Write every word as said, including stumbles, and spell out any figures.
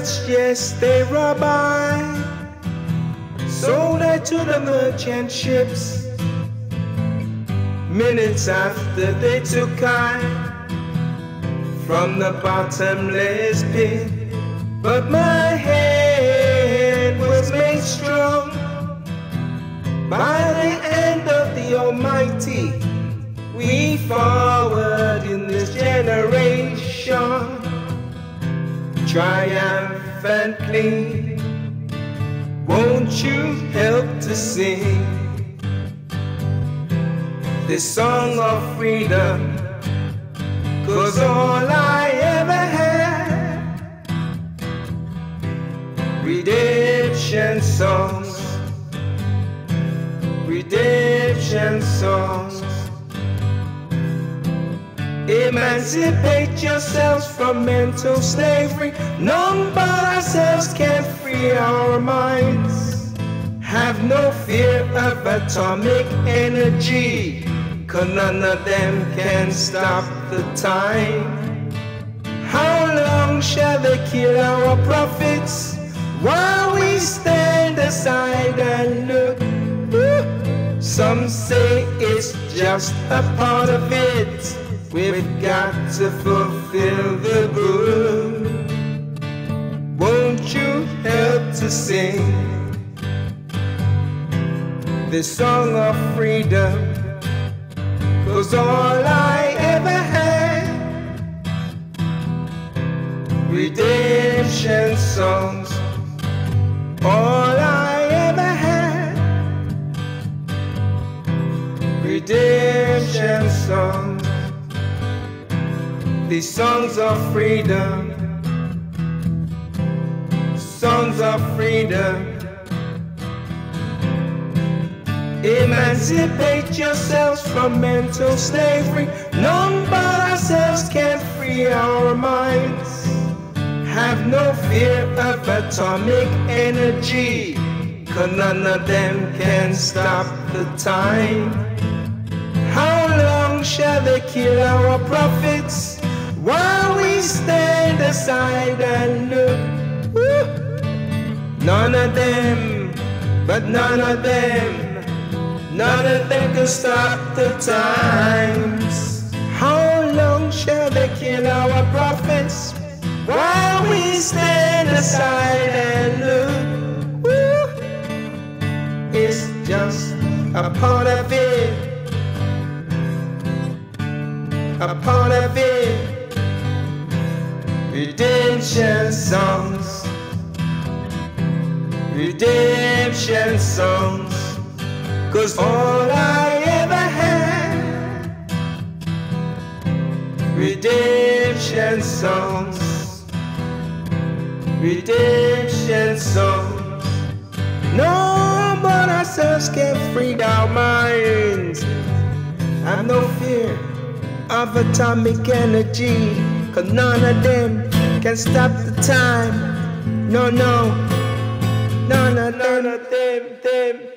pirates, yes, they rob I, sold I to the merchant ships. Minutes after they took I from the bottomless pit, but my hand was made strong by the hand of the Almighty. We forward in this generation triumphantly. Won't you help to sing this song of freedom? 'Cause all I ever had, redemption songs, redemption songs. Emancipate yourselves from mental slavery. None but ourselves can free our minds. Have no fear of atomic energy, 'cause none of them can stop the time. How long shall they kill our prophets while we stand aside and look? Woo! Some say it's just a part of it. We've got to fulfill the book. Won't you help to sing this song of freedom? 'Cause all I ever had, redemption songs. All I ever had, redemption songs. These songs of freedom, songs of freedom. Emancipate yourselves from mental slavery. None but ourselves can free our minds. Have no fear of atomic energy, 'cause none of them can stop the time. How long shall they kill our prophets while we stand aside and look? Woo! None of them, but none of them, none of them can stop the times. How long shall they kill our prophets while we stand aside and look? Woo! It's just a part of it, a part of it. Redemption songs, redemption songs. 'Cause all I ever had, redemption songs, redemption songs. No but ourselves can free our minds. Have no fear of atomic energy, 'cause none of them can stop the time. No, no, none of them, them, them.